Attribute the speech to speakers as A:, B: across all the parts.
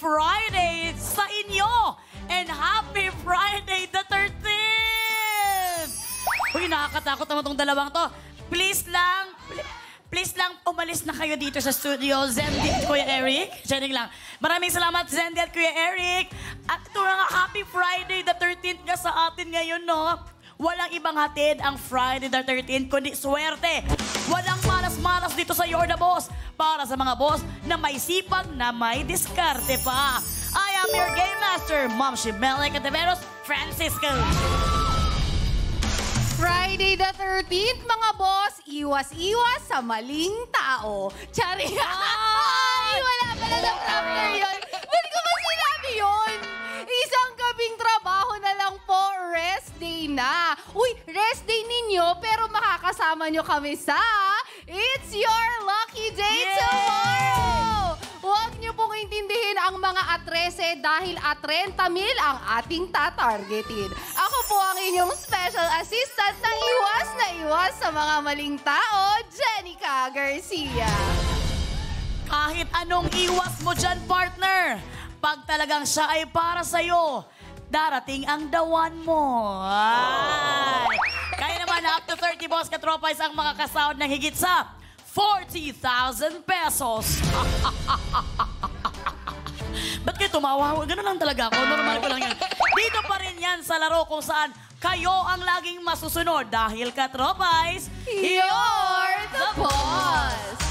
A: Friday sa inyo! And happy Friday the 13th! Uy, nakakatakot naman itong dalawang to. Please lang, umalis na kayo dito sa studio, Zendy at Kuya Eric. Diyan lang. Maraming salamat, Zendy at Kuya Eric. At ito nga, happy Friday the 13th nga sa atin ngayon, no? Walang ibang hatid ang Friday the 13th, kundi swerte. Walang malas-malas dito sa You're the Boss para sa mga boss na may sipag na may diskarte pa. I am your Game Master, Ma'am Shimele Cataveros Francisco.
B: Friday the 13th, mga boss, iwas-iwas sa maling tao. Chari! Ay, wala pala ng prompter yun. Ba't ko ba sinabi yun? Isang gabing trabaho na lang po, rest day na. Uy, rest day ninyo, pero makakasama nyo kami sa It's Your Lucky Day tomorrow! Huwag niyo pong intindihin ang mga atrese dahil at 30,000 ang ating tatargetin. Ako po ang inyong special assistant na iwas sa mga maling tao, Jenica Garcia.
A: Kahit anong iwas mo dyan, partner, pag talagang siya ay para sa'yo, darating ang dawan mo. Ay! Kaya naman, up to 30 boss katropais ang mga kasahod ng higit sa 40,000 pesos. Ba't kayo tumawa? Ganun lang talaga ako. Normal ko lang yan. Dito pa rin yan sa laro kung saan kayo ang laging masusunod. Dahil katropais,
B: You're the boss!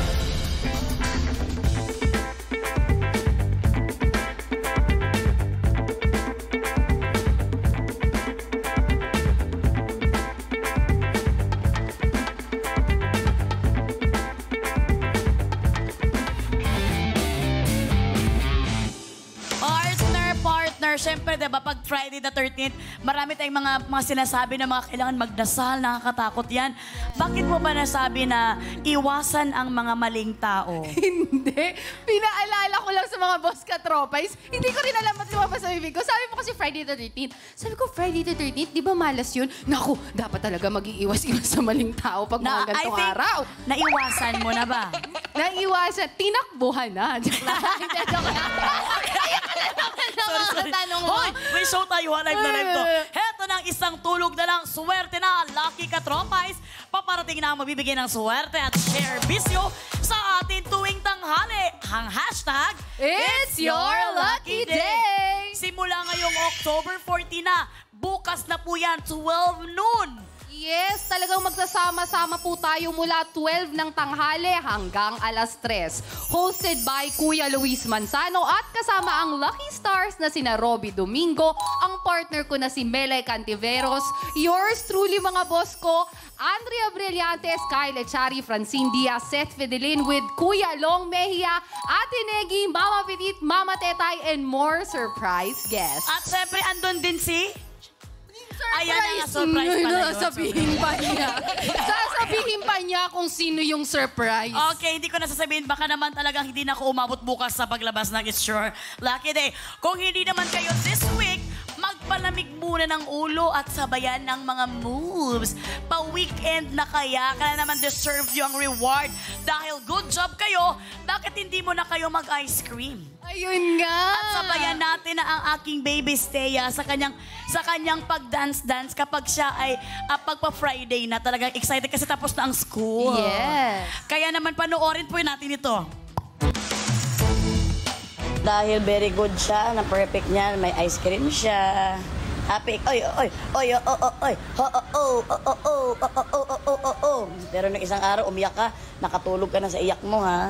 A: Siyempre, diba, pag Friday the 13th, marami tayong mga sinasabi na mga kailangan magdasal, nakakatakot yan. Bakit mo ba nasabi na iwasan ang mga maling tao?
B: Hindi. Pinaalala ko lang sa mga boss katropais. Hindi ko rin alam at lumabas sa bibig ko. Sabi mo kasi Friday the 13th. Sabi ko, Friday the 13th, di ba malas yun? Naku, dapat talaga mag-iiwas-iwas sa maling tao pag mga gantong araw.
A: Naiwasan mo na ba?
B: Naiwasan. Tinakbuhan na. Hindi, joke lang.
A: Sorry. Hoy, may show tayo, live na live to. Heto ng isang tulog na lang, swerte na, Lucky Katropais. Paparating na ang mabibigay ng swerte at share bisyo sa atin tuwing tanghali. Ang hashtag,
B: It's Your Lucky Day!
A: Simula ngayong October 14 na, bukas na po yan, 12 noon.
B: Yes, talagang magsasama-sama po tayo mula 12 ng tanghali hanggang alas 3. Hosted by Kuya Luis Manzano at kasama ang Lucky Stars na sina Robby Domingo, ang partner ko na si Mele Cantiveros, yours truly mga boss ko, Andrea Brillantes, Kyle Echari, Francine Diaz, Seth Fidelin with Kuya Long Mejia, Ate Negi, Mama Petit, Mama Tetay, and more surprise guests.
A: At syempre, andun din si... Ayan na,
B: surprise pala. Sasabihin pa niya. Sasabihin pa niya kung sino yung surprise.
A: Okay, hindi ko na sasabihin. Baka naman talagang hindi na ako umabot bukas sa paglabas ng It's Your Lucky Day. Kung hindi naman kayo this week, magpalamig muna ng ulo at sabayan ng mga moves. Pa-weekend na kaya naman deserve yung reward. Dahil good job kayo, bakit hindi mo na kayo mag-ice cream?
B: Ayun nga.
A: At sabayan natin na ang aking baby Steya sa kanyang pag-dance-dance kapag siya ay pagpa-Friday na talagang excited kasi tapos na ang school.
B: Yes.
A: Kaya naman panoorin po natin ito.
C: Dahil very good siya, na perfect niya, may ice cream siya. Happy, Pero nung isang araw, umiyak ka, nakatulog ka na sa iyak mo, ha?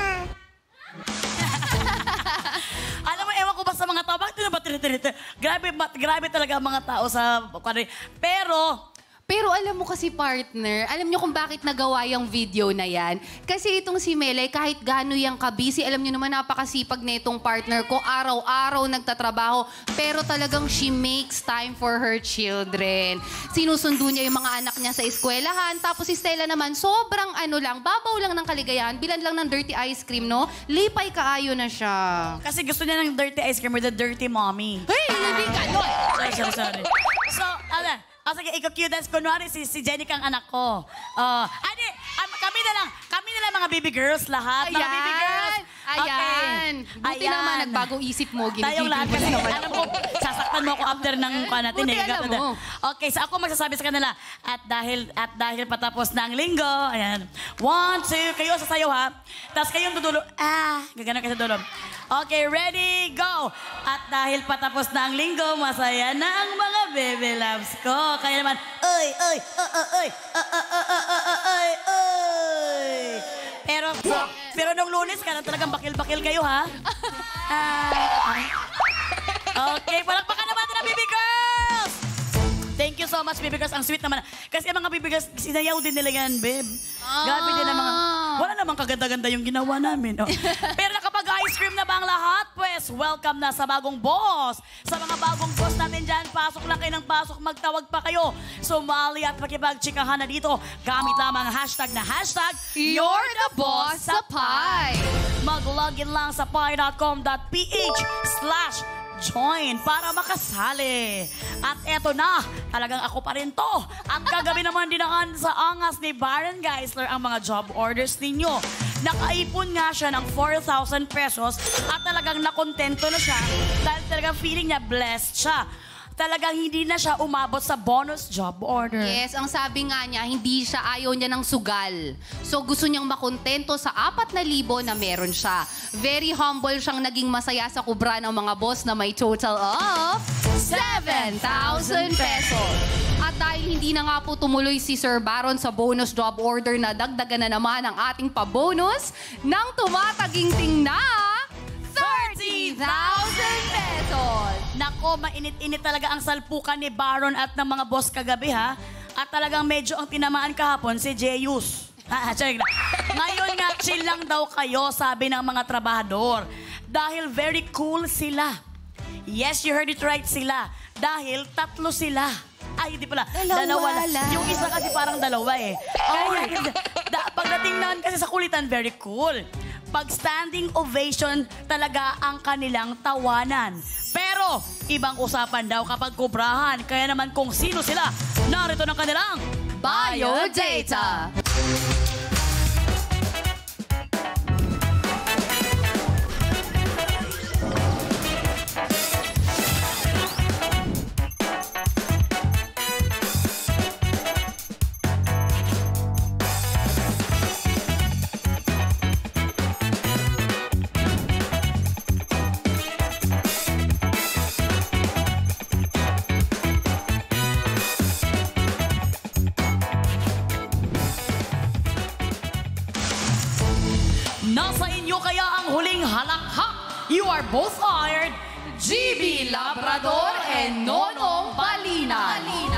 A: Alam mo, ewan ko ba sa mga tao, bakit na ba tinitinita? Grabe talaga ang mga tao sa...
B: Pero alam mo kasi, partner, alam niyo kung bakit nagawa yung video na yan? Kasi itong si Mele, kahit gaano yung kabisi, alam niyo naman napakasipag na itong partner ko, araw-araw nagtatrabaho, pero talagang she makes time for her children. Sinusundo niya yung mga anak niya sa eskwelahan, tapos si Stella naman, sobrang babaw lang ng kaligayahan, bilan lang ng dirty ice cream, no? Lipay kaayo na siya.
A: Kasi gusto niya ng dirty ice cream with the dirty mommy.
B: Hey, hindi ka, no?
A: Sorry. So, sige, ikaw-cue dance. Kunwari, si Jenica ang anak ko. Kami na lang mga baby girls lahat. Mga baby girls.
B: Ayan. Buti naman, nagbago isip mo.
A: Tayong lahat kasi, alam ko, sasaktan mo ako after ng natin.
B: Buti alam mo.
A: Okay, so ako magsasabi sa kanila, at dahil patapos na ang linggo, ayan, 1, 2, kayo sasayaw ha, tapos kayong dudulo, gagana kayo sa dulo. Okay, ready, go! At dahil patapos na ang linggo, masaya na ang mga baby loves ko. Kaya naman, oy, oy, pero nung Lunes ka na talagang bakil-bakil kayo, ha? Okay, palakpakan naman natin ang baby girls! Thank you so much, baby girls. Ang sweet naman. Kasi ang mga baby girls, sinayaw din nila yan, babe. Grabe din ang mga... Wala namang kaganda-ganda yung ginawa namin. Oh. Pero nakapag-ice cream na ba ang lahat? Pues, welcome na sa bagong boss. Sa mga bagong boss natin dyan, pasok lang kayo ng pasok, magtawag pa kayo. Sumali at makipagtsikahan na dito. Gamit lamang hashtag na hashtag
B: You're the boss sa pie.
A: Mag-login lang sa pie.com.ph/join para makasali. At eto na, talagang ako pa rin to. Ang kagabi naman dinaan sa angas ni Baron Geisler ang mga job orders ninyo. Nakaipon nga siya ng 4,000 pesos at talagang nakontento na siya dahil talagang feeling niya blessed siya. Talagang hindi na siya umabot sa bonus job order.
B: Yes, ang sabi nga niya, ayaw niya ng sugal. So gusto niyang makontento sa 4,000 na meron siya. Very humble siyang naging masaya sa kubra ng mga boss na may total of 7,000 pesos. At dahil hindi na nga po tumuloy si Sir Baron sa bonus job order na dagdagan na naman ang ating pabonus ng tumataginting na 30,000 pesos.
A: Nako, mainit-init talaga ang salpukan ni Baron at ng mga boss kagabi, ha? At talagang medyo ang tinamaan kahapon si Jeyus. Ngayon nga, chill lang daw kayo, sabi ng mga trabahador. Dahil very cool sila. Yes, you heard it right, sila. Dahil 3 sila. Ay, hindi pala. Dalawa lang. Yung isa kasi parang dalawa eh. Pagdating naman kasi sa kulitan, very cool. Pag standing ovation talaga ang kanilang tawanan. Pero, ibang usapan daw kapag kubrahan. Kaya naman kung sino sila, narito ng kanilang
B: Biodata.
A: Nasa inyo kaya ang huling halakhak? You are both hired,
B: GB Labrador and Nonong Balina.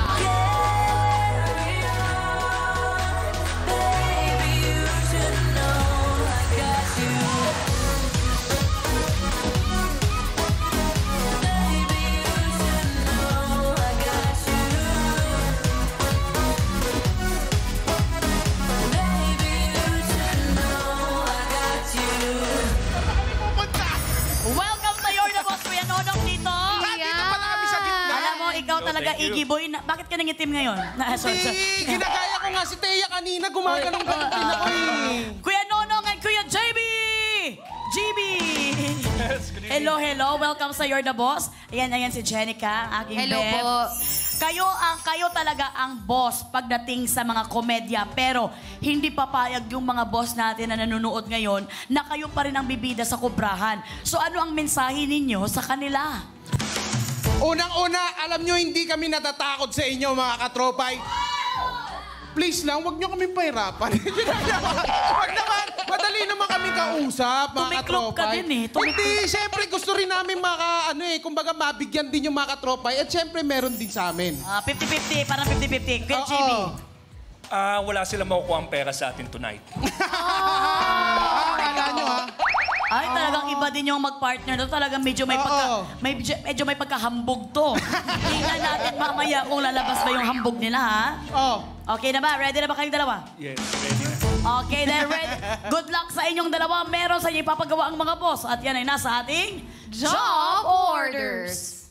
A: welcome sa Your The Boss, Kuya Nonong dito. Alam mo, ikaw talaga, Iggy Boy. Bakit ka nangitim ngayon?
D: Ginagaya ko nga si Teya kanina, gumaganong-ganong din ako eh.
A: Kuya Nonong at Kuya JB! GB! Hello. Welcome sa You're The Boss. Ayan si Jenica, aking
B: Hello
A: beb.
B: po.
A: Kayo talaga ang boss pagdating sa mga komedya. Pero hindi papayag yung mga boss natin na nanonood ngayon na kayo pa rin ang bibida sa kubrahan. So ano ang mensahe ninyo sa kanila?
D: Unang-una, alam nyo, hindi kami natatakot sa inyo, mga katropay. Please lang, huwag nyo kami pahirapan. Huwag naman, madali naman kami kausap, mga
A: Tumiklop ka
D: katropay.
A: din eh,
D: Hindi, siyempre gusto rin namin kumbaga mabigyan din yung mga katropay. At siyempre meron din sa amin.
A: 50-50, parang 50-50. Kuya
D: Oo.
A: JB.
E: Wala silang makukuha ang pera sa atin tonight.
D: Akala nyo ha?
A: Ay, talagang iba din yung mag-partner to. Talagang medyo may medyo may pagkahambog to. Tingnan natin mamaya kung lalabas ba yung hambog nila, ha?
D: Oh.
A: Okay na ba? Ready na ba kayong dalawa?
E: Yes, ready na.
A: Okay, then ready. Good luck sa inyong dalawa. Meron sa inyo ipapagawa ang mga boss. At yan ay nasa ating
B: Job orders.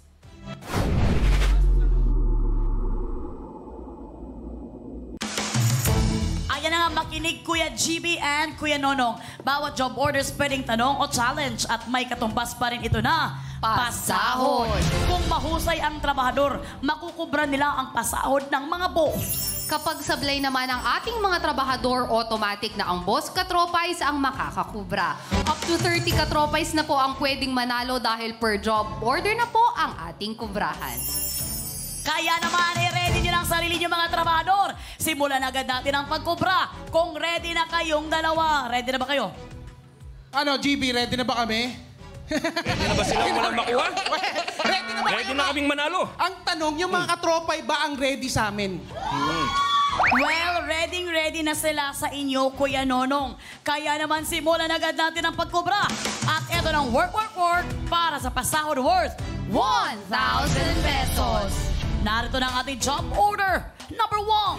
A: Ayan na nga nga makinig Kuya GB and Kuya Nonong. Bawat job orders pwedeng tanong o challenge at may katumbas pa rin ito na pasahod. Kung mahusay ang trabahador, makukubra nila ang pasahod ng mga boss.
B: Kapag sablay naman ang ating mga trabahador, automatic na ang boss katropais ang makakakubra. Up to 30 katropais na po ang pwedeng manalo dahil per job order na po ang ating kubrahan.
A: Kaya naman, ready nyo lang sarili nyo mga trabahador. Simulan agad natin ang pagkubra. Kung ready na kayong dalawa. Ready na ba kayo?
D: Ano, GB, ready na ba kami?
E: Ready na ba silang walang makuha?
D: Ready na ba
E: Ready
D: kayo?
E: na kaming manalo.
D: Ang tanong, yung mga katropay ba ang ready sa amin?
A: Well, ready na sila sa inyo, Kuya Nonong. Kaya naman, simulan agad natin ang pagkubra. At eto ng work para sa pasahod worth 1,000 pesos. Narito na ang ating job order. Number one.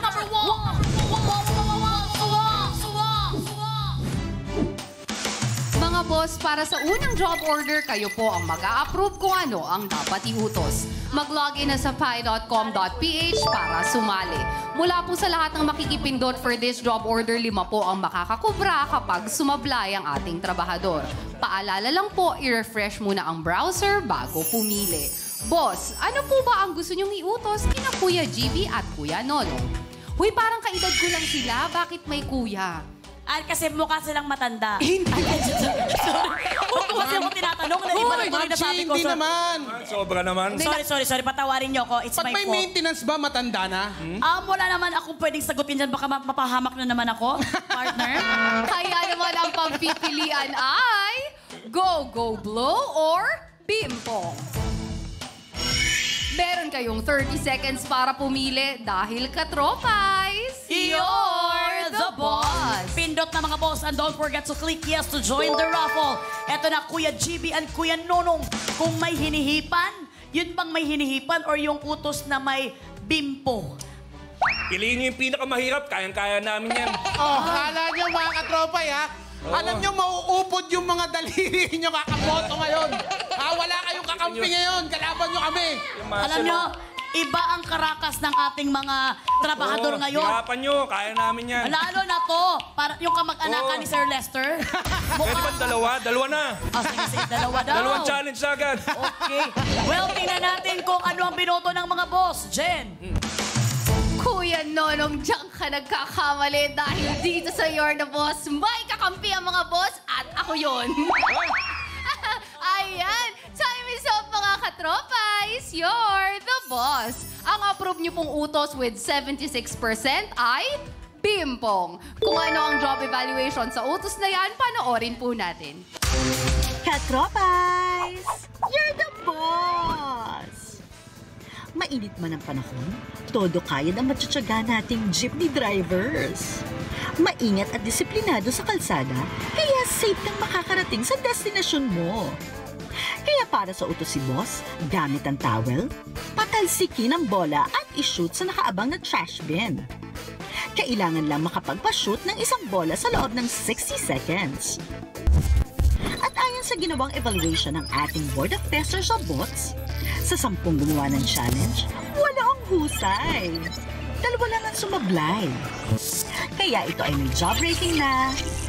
B: Mga boss, para sa unang job order, kayo po ang mag-a-approve kung ano ang dapat iutos. Mag-login na sa pi.com.ph para sumali. Mula po sa lahat ng makikipindot for this job order, 5 po ang makakakubra kapag sumablay ang ating trabahador. Paalala lang po, i-refresh muna ang browser bago pumili. Boss, ano po ba ang gusto niyong iutos kina Kuya GB at Kuya Nonong? Huy, parang kaedad ko lang sila. Bakit may kuya?
A: Kasi mukha silang matanda.
D: Hindi.
A: Sorry. Huwag ko kasi ako tinatanong. Iba na tuloy na sabi ko.
D: Hindi naman.
E: Sobra naman.
A: Sorry. Patawarin niyo ako. It's
D: Pag
A: my
D: may
A: fault.
D: maintenance ba, matanda na?
A: Wala naman akong pwedeng sagutin dyan. Baka mapahamak na naman ako, partner.
B: Kaya naman ang pagpipilian ay Go Blow or Bimpong. Meron kayong 30 seconds para pumili dahil katropais,
A: You're the boss! Pindot na mga boss and don't forget to click yes to join the raffle. Eto na Kuya GB and Kuya Nonong. Kung may hinihipan, yun bang may hinihipan or yung utos na may bimpo?
E: Piliin niyo yung pinakamahirap. Kayang-kaya namin yan.
D: Kala nyo mga katropay, ha? Alam nyo, mauupod yung mga daliri nyo kakaboto ngayon. Wala kayong kakampi ngayon. Kalaban nyo kami.
A: Alam nyo, iba ang karakas ng ating mga trabahador ngayon.
E: Hirapan nyo. Kaya namin yan.
A: Lalo na to, para yung kamag-anakan ni Sir Lester.
E: Pwede ba dalawa? Dalawa na.
A: Sige, dalawa daw.
E: Dalawang challenge agad.
A: Okay. Well, tingnan natin kung ano ang binoto ng mga boss. Jen.
B: Kuya Nonong, diyan ka nagkakamali dahil dito sa You're the Boss, may kakampi ang mga boss at ako yon. Ayan, time is up mga katropais, You're the Boss. Ang approve niyo pong utos with 76% ay Bimpong. Kung ano ang job evaluation sa utos na yan, panoorin po natin.
F: Katropais! You're the boss! Mainit man ang panahon, todo kayad ang matutsaga nating jeepney drivers. Maingat at disiplinado sa kalsada, kaya safe kang makakarating sa destinasyon mo. Kaya para sa utos si boss, gamit ang towel, patalsikin ang bola at ishoot sa nakaabang na trash bin. Kailangan lang makapagpa-shoot ng isang bola sa loob ng 60 seconds. At ayon sa ginawang evaluation ng ating Board of Testers of Bots, sa 10 gumawa ng challenge, wala ang husay. 2 lang ang sumablay. Kaya ito ay may job rating na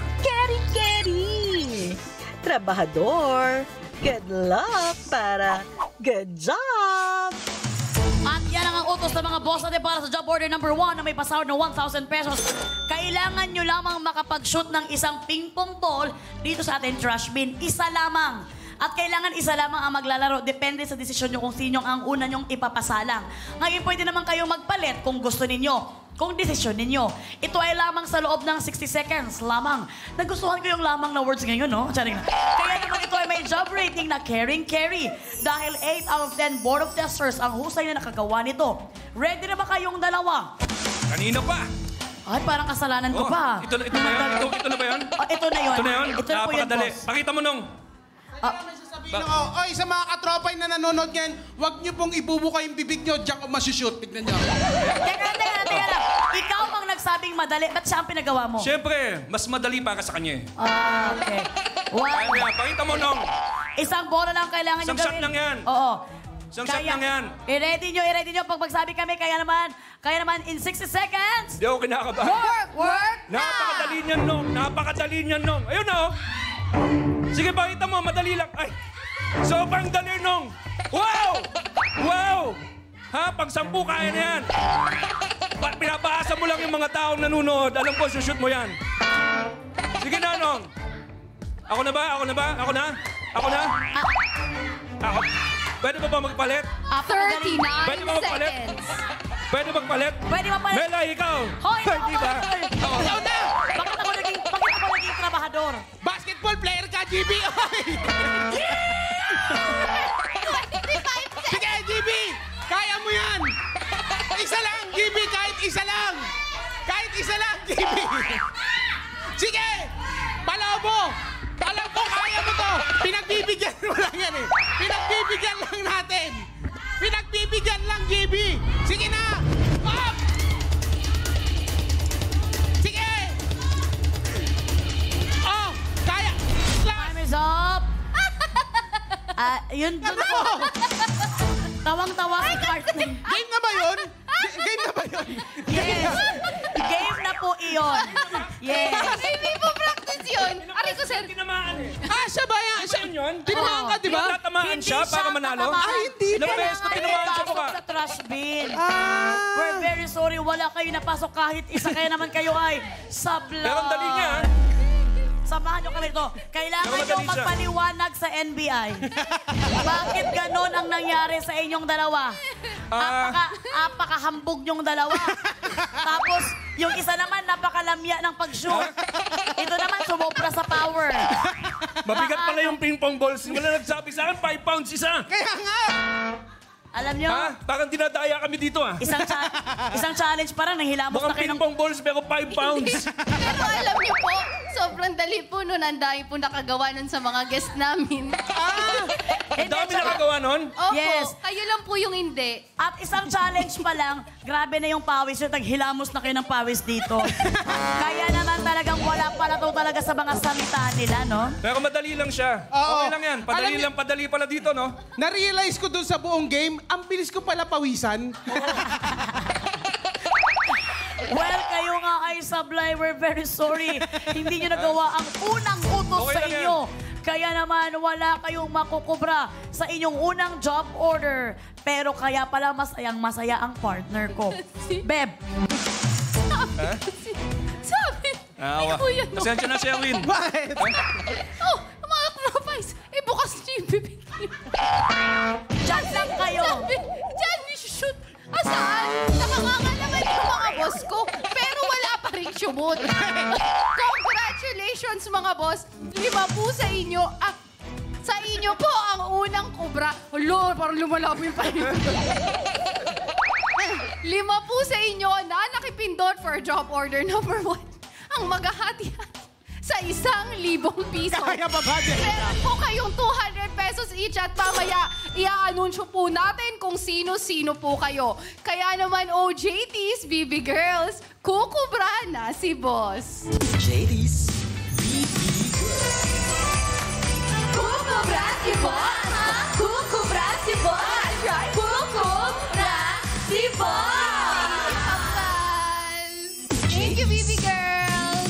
F: Keri! Trabahador, good luck para good job!
A: At yan ang utos ng mga boss natin para sa job order number 1 na may pasahod na 1,000 pesos. Kailangan nyo lamang makapag-shoot ng isang ping-pong ball dito sa ating trash bin. Isa lamang. At kailangan isa lamang ang maglalaro. Depende sa desisyon nyo kung sino ang una nyong ipapasalang. Ngayon, pwede naman kayo magpalit kung gusto ninyo. Kung desisyon ninyo. Ito ay lamang sa loob ng 60 seconds lamang. Nagustuhan ko yung lamang na words ngayon, no? Charing na. Kaya naman ito ay may job rating na caring carry. Dahil 8 out of 10 Board of Testers ang husay na nakagawa nito. Ready na ba kayong dalawa?
E: Kanina pa.
A: Ay, parang kasalanan ko pa.
E: Ito na ba yan? Ito na ba yan?
A: Ito na yun.
E: Ito na yun?
A: Ito na po yun,
E: Napakadali.
A: boss.
E: Pakita mo nung.
D: Sabihin ako, oy, sa mga katropay na nanonood ngayon, huwag nyo pong ibubuka yung bibig nyo, diyan ko masushoot. Tignan nyo.
A: Teka lang. Ikaw ang nagsabing madali. Ba't siya ang pinagawa mo?
E: Siyempre, mas madali para sa kanya eh.
A: Okay.
E: Kaya
A: Wow.
E: pakita mo nung.
A: Isang bola lang kailangan nyo
E: Isang
A: gawin.
E: shot lang yan.
A: Oo.
E: Isang shot lang yan.
A: I-ready nyo. Pag magsabi kami, kaya naman in 60 seconds.
E: Hindi ako kinakabahan.
B: Work na!
E: Napakadali niyan, Nong. Ayun na, oh. Sige, pakita mo. Madali lang. Ay, sobrang dali, Nong. Wow! Ha? Pag 10, kaya na yan. Pinapaasa mo lang yung mga taong nanonood. Alam ko, shoot mo yan. Sige na, Nong. Ako na? Ako? Pwede ba magpalit?
B: 39
E: Pwede ba magpalit?
B: seconds.
E: Pwede magpalit?
A: Pwede mapalit.
E: Mela, ikaw.
A: Hoy,
E: Di ba?
D: Ikaw na!
A: Bakit ako naging trabahador?
D: Basketball player ka, GB! Oy! Sige, GB! Kaya mo yan! Isa lang, GB! Kahit isa lang! Kahit isa lang, GB! Sige! Palobo! Alam ko, kaya mo to! Pinagbibigyan mo lang yan eh! Pinagbibigyan lang natin! Pinagbibigyan lang, GB! Sige na! Up! Sige! Oh! Kaya!
A: Time is up. Yun dun po. Tawang-tawa si partner.
D: Game na ba yun? Game na ba yun?
A: Yes. Game na po iyon. Yes.
B: Hindi po practice yun. Aray ko, sir.
E: Tinamaan eh.
D: Ah, siya ba yan? Siya,
E: Yun?
D: tinamaan ka, di ba?
E: Tatamaan siya para manalo?
A: tatamaan.
D: Ah, hindi
E: Ilang beses ko tinamaan sa mukha.
A: Sa trash bin.
D: Ah!
A: We're very sorry. Wala kayo napasok kahit isa. Kaya naman kayo ay sablay.
E: Pero ang dali niya, ha?
A: Samahan nyo kami ito. Kailangan
E: Pero
A: nyo
E: madali siya.
A: magpaliwanag sa NBI. Bakit ganon ang nangyari sa inyong dalawa? Apakahambog nyong dalawa. Tapos, yung isa naman, napakalamya ng pag-shoot. Ito naman, sumobra sa power.
E: Mabigat pala yung ping-pong balls. Wala nagsabi sa akin, 5 pounds isa.
D: Kaya nga!
A: Alam nyo,
E: Ha? Parang dinadaya kami dito, ah.
A: isang challenge pa rin, nahilamos na
E: Mukhang
A: kayo ng...
E: ping-pong balls, pero 5 pounds.
B: Pero alam niyo po, sobrang dali po nun. Ang dami po nakagawa nun sa mga guest namin.
E: Ang dami nakagawa nun.
B: Opo,
A: Yes.
B: kayo lang po yung hindi.
A: At isang challenge pa lang, grabe na yung pawis. Yung taghilamos na kayo ng pawis dito. Kaya naman talagang wala pala to talaga sa mga salita nila, no?
E: Pero madali lang siya.
D: Oo.
E: Okay lang yan.
D: Alam niyo-
E: Padali pala dito, no?
D: Na-realize ko dun sa buong game, ang bilis ko pala pawisan.
A: Well, kayo nga ay sablay. We're very sorry. Hindi nyo nagawa ang unang utos
E: Okay
A: sa
E: lang yan.
A: inyo. Kaya naman, wala kayong makukubra sa inyong unang job order. Pero kaya pala masayang-masaya ang partner ko. Beb,
B: Sabi,
E: Awa.
B: ni Kuya no.
E: Pasensya na, Sherwin.
D: Bakit?
B: Oh, mga kropais, bukas niyo yung bibig niyo.
A: dyan lang kayo.
B: Sabi, dyan niyo shoot. Asaan? Nakanganga naman yung mga boss ko, pero wala pa rin sumot. Congratulations mga boss. 5 po sa inyo. Sa inyo po ang unang kubra. Hello, parang lumalabo yung pahin. 5 po sa inyo na nakipindot for job order number 1. Ang maghahati-hati sa 1,000 piso.
D: Kaya ba ba?
B: Meron po kayong 200 pesos each at mamaya i-anunsyo po natin kung sino-sino po kayo. Kaya naman, OJTs, BB Girls, kukubra na si Boss.
G: JD's
B: Kukubra si Boss! Kukubra si Boss! Kukubra si Boss! Thank you, BB Girls!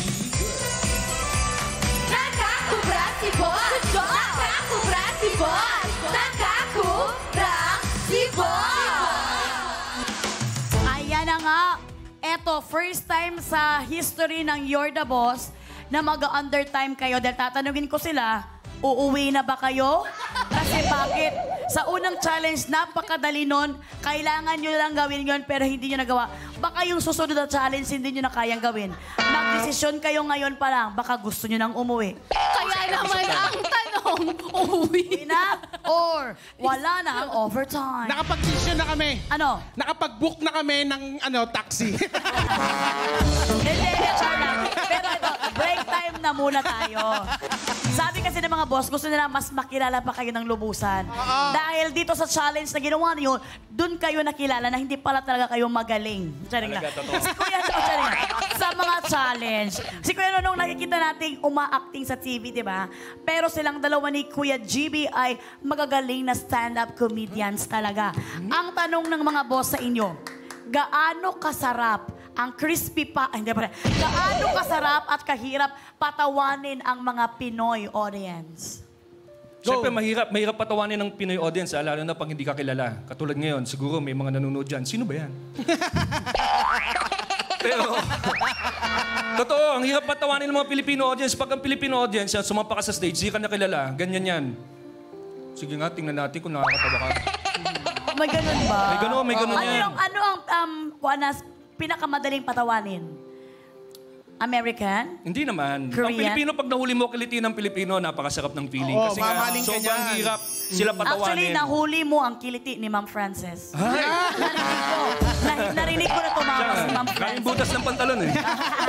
B: Nakakubra si Boss! Nakakubra si Boss! Nakakubra si Boss!
A: Ayan na nga. Eto, first time sa history ng You're the Boss na mag-undertime kayo dahil tatanungin ko sila, uuwi na ba kayo? Kasi bakit? Sa unang challenge, napakadali nun. Kailangan nyo lang gawin yun pero hindi nyo nagawa. Baka yung susunod na challenge, hindi nyo na kayang gawin. Magdesisyon kayo ngayon pa lang, baka gusto nyo nang umuwi.
B: Kaya naman ang tanong, uuwi
A: Uwi na or wala na ang overtime.
D: Nakapag-decision na kami.
A: Ano?
D: Nakapag-book na kami ng taxi.
A: Hindi, char lang. Pero ito, break time na muna tayo. Sabi kasi ng mga boss, gusto nila mas makilala pa kayo ng lubusan. Dahil dito sa challenge na ginawa niyo, dun kayo nakilala na hindi pala talaga kayo magaling. Charing lang.
E: Talaga, totoo.
A: Si Kuya, charing lang. Sa mga challenge. Si Kuya Nonong nakikita nating uma-acting sa TV, di ba? Pero silang dalawa ni Kuya GB ay magagaling na stand-up comedians talaga. Ang tanong ng mga boss sa inyo, gaano kasarap ang crispy pa... Ay, hindi pa rin. Gaano kasarap at kahirap patawanin ang mga Pinoy audience?
E: Siyempre, mahirap patawanin ng Pinoy audience, lalo na pag hindi ka kilala. Katulad ngayon, siguro may mga nanonood dyan. Sino ba yan? Pero, totoo, ang hirap patawanin ng mga Filipino audience. Pag ang Filipino audience, sumampa ka sa stage, di ka na kilala, ganyan yan. Sige nga, tingnan natin kung nakakatawa ka.
A: May ganun ba?
E: May ganun yan.
A: Ano ang pinakamadaling patawanin? American?
E: Hindi naman.
A: Korean?
E: Ang Pilipino, pag nahuli mo kiliti ng Pilipino, napakasarap ng feeling.
D: Oo,
E: Kasi nga,
D: mamaling ka
E: sobrang
D: dyan.
E: hirap sila patawanin.
A: Actually, nahuli mo ang kiliti ni Ma'am Frances. Narinig ko na tumawa si Ma'am
E: Kain
A: Frances.
E: butas ng pantalon eh.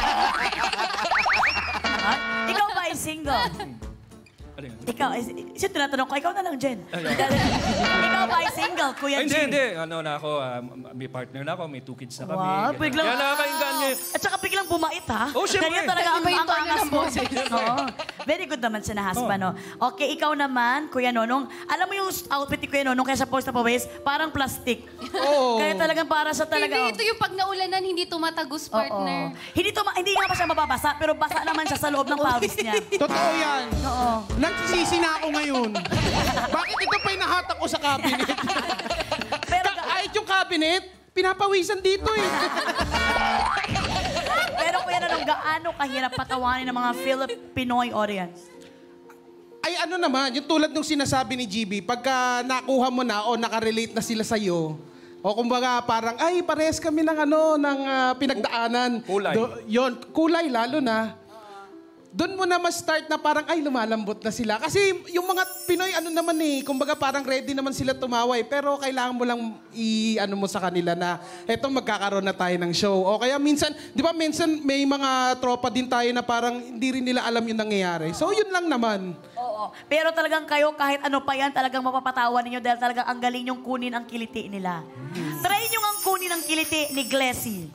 A: Ikaw ba ay single?
E: Ano yan?
A: Ikaw, siya tinatanong ko, ikaw na lang, Jen. Ikaw ba ay single, Kuya
E: Ay,
A: G?
E: hindi. Ano na ako, may partner na ako, may 2 kids na kami.
A: Wow,
E: Ganun.
A: biglang...
E: Kaya nakakainggan niyo.
A: At saka biglang bumait, ha?
E: Oh, syempre.
A: Ganyan talaga ang
B: Iba yung tono
A: angas
B: ng
A: mo.
B: boses.
A: Oo. Very good naman siya na husband, no? Okay, ikaw naman, Kuya Nonong. Alam mo yung outfit ni Kuya Nonong, kaya sa post na pawis, parang plastic.
D: Oo.
A: Kaya talagang para sa talaga...
B: Hindi, ito yung pag naulanan, hindi tumatagos, partner.
A: Hindi nga pa siya mababasa, pero basa naman siya sa loob ng pawis niya.
D: Totoo yan.
A: Oo.
D: Nagsisisi na ako ngayon. Bakit ito pa inahatak ko sa cabinet?
A: Pero,
D: Kahit yung cabinet, pinapawisan dito eh.
A: pero Kuya Nonong, gaano kahirap patawanin ng mga Filipinoy audience?
D: Ay ano naman, yung tulad nung sinasabi ni GB, pagka nakuha mo na o nakarelate na sila sa'yo, o kumbaga parang, ay parehas kami ng ng pinagdaanan.
E: Kulay.
D: Yon, kulay lalo na. Doon mo na ma-start na parang, ay, lumalambot na sila. Kasi yung mga Pinoy, ano naman eh, kumbaga parang ready naman sila tumaway. Pero kailangan mo lang i-ano mo sa kanila na, eto magkakaroon na tayo ng show. O kaya minsan, di ba minsan may mga tropa din tayo na parang hindi rin nila alam yung nangyayari. So yun lang naman.
A: Oo. Pero talagang kayo, kahit ano pa yan, talagang mapapatawan ninyo dahil talagang ang galing yung kunin ang kiliti nila. Try nyo ang kunin ang kiliti ni Glessy.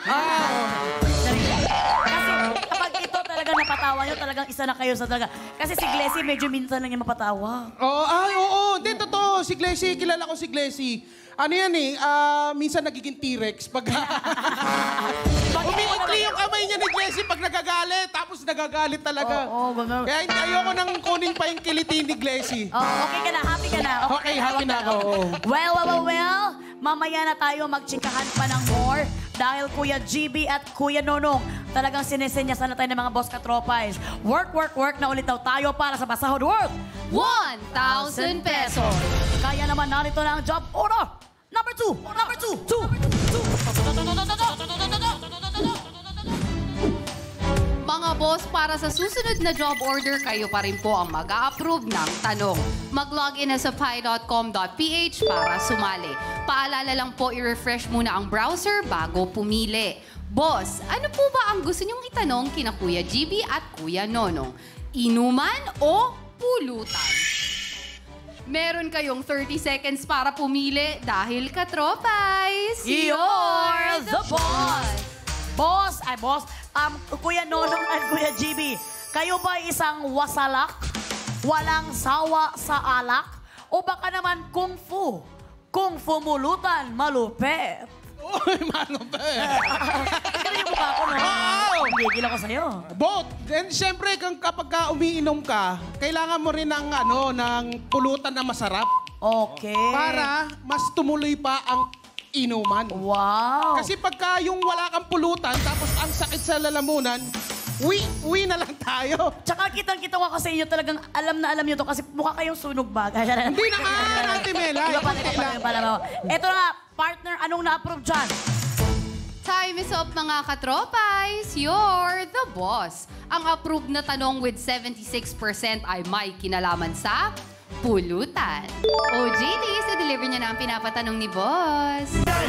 A: Kasi kapag ito talagang napatawa nyo, talagang isa na kayo sa talaga. Kasi si Glessy, medyo minsan lang yung mapatawa.
D: Oo. Hindi, totoo. Si Glessy, kilala ko si Glessy. Ano yan eh, minsan nagiging T-Rex pag... Umiikli yung kamay niya ni Glessy pag nagagalit, tapos nagagalit talaga.
A: Oo, ganun.
D: Kaya hindi, ayoko nang kunin pa yung kiliti ni Glessy.
A: Okay ka na, happy ka na.
D: Okay, happy na ako. oo.
A: Well, mamaya na tayo magtsikahan pa ng more dahil Kuya GB at Kuya Nonong talagang sinisenyasan na tayo ng mga boss katropais. Work na ulit daw tayo para sa Basahod World.
B: 1,000 pesos.
A: Kaya naman narito na ang job order. Number 2.
B: Mga boss, para sa susunod na job order, kayo pa rin po ang mag-a-approve ng tanong. Mag-login na sa pi.com.ph para sumali. Paalala lang po, i-refresh muna ang browser bago pumili. Boss, ano po ba ang gusto niyong itanong kina Kuya GB at Kuya Nonong? Inuman o pulutan? Meron kayong 30 seconds para pumili dahil katropais.
A: You're the boss. Boss. Kuya Nonong at Kuya GB, kayo ba isang wasalak? Walang sawa sa alak? O baka naman kung fu? Kung fumulutan, malupet.
D: Uy, mano ba eh.
A: Ganun yung mukha ko, no?
D: Oo.
A: Gigil ako sa'yo.
D: Both. And siyempre, kapag ka umiinom ka, kailangan mo rin ng pulutan na masarap
A: Okay.
D: para mas tumuloy pa ang inuman.
A: Wow.
D: Kasi pagka yung wala kang pulutan, tapos ang sakit sa lalamunan, uwi na lang tayo.
A: Tsaka kitang-kita ko kasi inyo talagang alam na alam nyo to kasi mukha kayong sunog ba?
D: Hindi na nga, Ate Mela.
A: Iba pala. Ito na nga, partner, anong na-approve dyan?
B: Time is up, mga katropais. You're the boss. Ang approved na tanong with 76% ay may kinalaman sa pulutan. O JD, sa deliver niya na ang pinapatanong ni boss.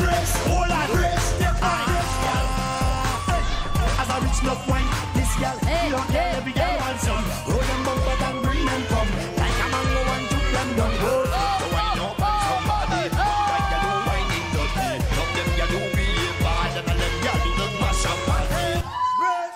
G: As a rich love wine, this girl, you don't get every girl handsome. Roll them bumper and bring them come. Like a mango and juke them down. Roll, so wine up on somebody. Like you do wine in the tea. Love them, you do be bad, and them, you do the mash up party. Breast,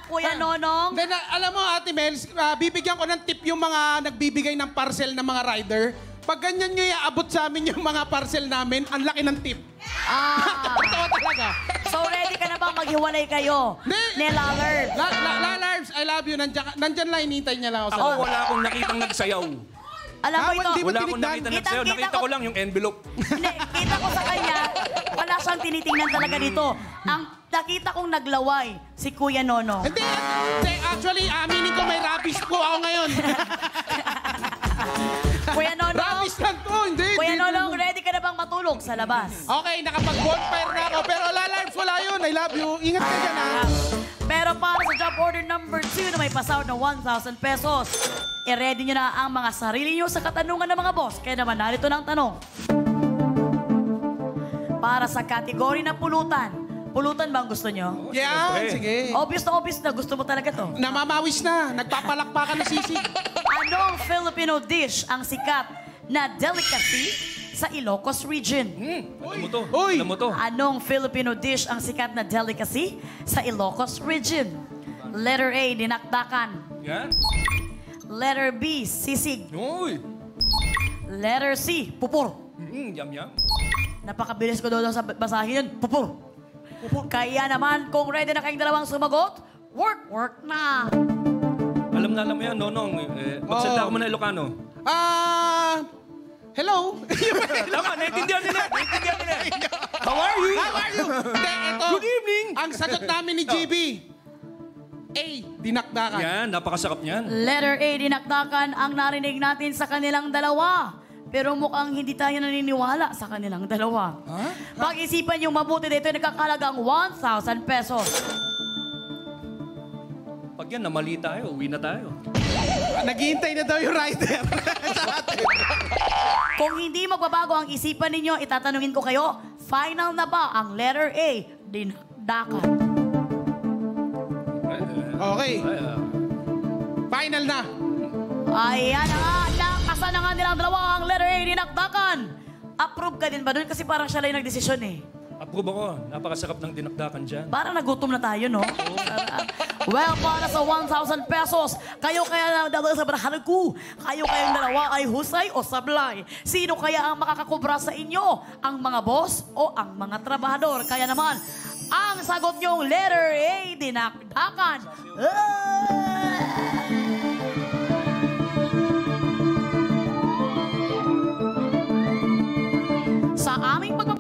A: Kuya Nonong.
D: Then, alam mo, Ate Mel, bibigyan ko ng tip yung mga nagbibigay ng parcel ng mga rider. Pag ganyan nyo iaabot sa amin yung mga parcel namin, ang laki ng tip. Totoo talaga.
A: So ready ka na bang maghiwalay kayo? Ni Lallard.
D: Larbs, I love you. Nandyan lang, hinihintay niya lang ako sa
E: Ako
D: labas.
E: wala akong nakitang nagsayaw.
A: Alam mo ito,
D: Hindi mo
E: Wala akong
D: tinignan.
E: nakitang nagsayaw.
A: Kitang-kita
E: Nakita
A: ko-
E: ko lang yung envelope.
A: hindi, kita ko sa kanya, wala siyang tinitingnan talaga dito. Ang nakita kong naglaway, si Kuya Nono.
D: Hindi, actually, aminin ko may rabies po ako ngayon.
A: Kuya Nono,
D: Rabies lang to, hindi.
A: Kuya
D: hindi.
A: Nonong, ready ka na bang matulog sa labas?
D: Okay, nakapag-bonfire na ako. Pero Larbs, wala yun. I love you. Ingat ka dyan, ha?
A: Pero para sa job order number 2 na may pasahod na 1,000 pesos, i-ready nyo na ang mga sarili nyo sa katanungan ng mga boss. Kaya naman narito ng tanong. Para sa kategory na pulutan, pulutan ba ang gusto nyo?
D: Yan, sige.
A: Obvious na gusto mo talaga to.
D: Namamawis na. Nagpapalakpakan ng sisig.
A: Anong Filipino dish ang sikat na delicacy sa Ilocos region?
E: Alam mo to.
D: Uy!
E: Alam mo to.
A: Anong Filipino dish ang sikat na delicacy sa Ilocos region? Letter A, dinakdakan.
E: Yan.
A: Letter B, sisig.
E: Uy.
A: Letter C, pupur.
E: Yum, yum.
A: Napakabilis ko doon sa basahin yun. Pupur. Kaya naman, kung ready na kayong dalawang sumagot, work na.
E: Alam mo yan, Nonong. Magsalita ko muna Ilocano.
D: Hello?
E: Tama, naintindihan nila. Naintindihan nila. How are you?
D: How are you? Hindi, ito.
E: Good evening.
D: Ang sagot namin ni GB. A, dinakdakan.
E: Yan, napakasarap niyan.
A: Letter A, dinakdakan ang narinig natin sa kanilang dalawa. Pero mukhang hindi tayo naniniwala sa kanilang dalawa. Pag-isipan yung mabuti dito, nagkakalagang 1,000 pesos.
E: Pag yan, namali tayo, uwi na tayo.
D: Naghihintay na daw yung rider.
A: Kung hindi magbabago ang isipan ninyo, itatanungin ko kayo, final na ba ang letter A, dinakdakan?
D: Okay. Final na.
A: Ayan na nga, nakasan na nga nilang dalawa ang letter A, dinakdakan. Approve ka din ba doon? Kasi parang siya lang yung nagdesisyon eh.
E: Approve ako. Napakasarap ng dinakdakan dyan.
A: Parang nagutom na tayo, no? Well, para sa 1,000 pesos, kayo kaya na dalawa sa barahan ko. Kayo kayang dalawa ay husay o sablay. Sino kaya ang makakakubra sa inyo? Ang mga boss o ang mga trabahador? Kaya naman, ang sagot niyong letter A, dinakdakan. Sa aming pagbabalik,